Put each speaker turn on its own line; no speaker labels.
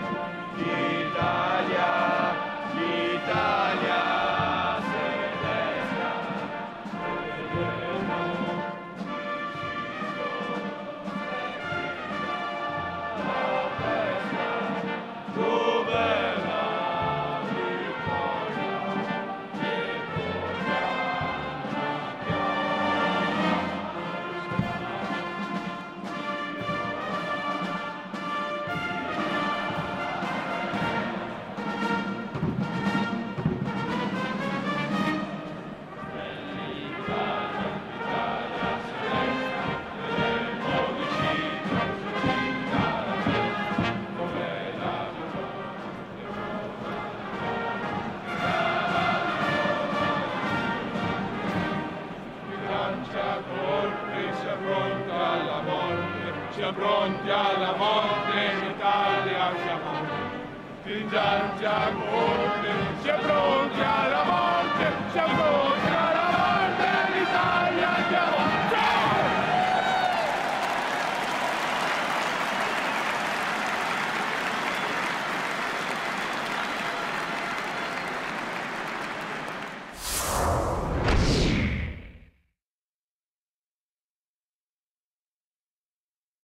L'Italia, l'Italia se resta, la festa, dove la vittoria e siamo pronti alla morte, in Italia siamo stringianti a morte, siamo pronti alla morte, siamo pronti alla morte.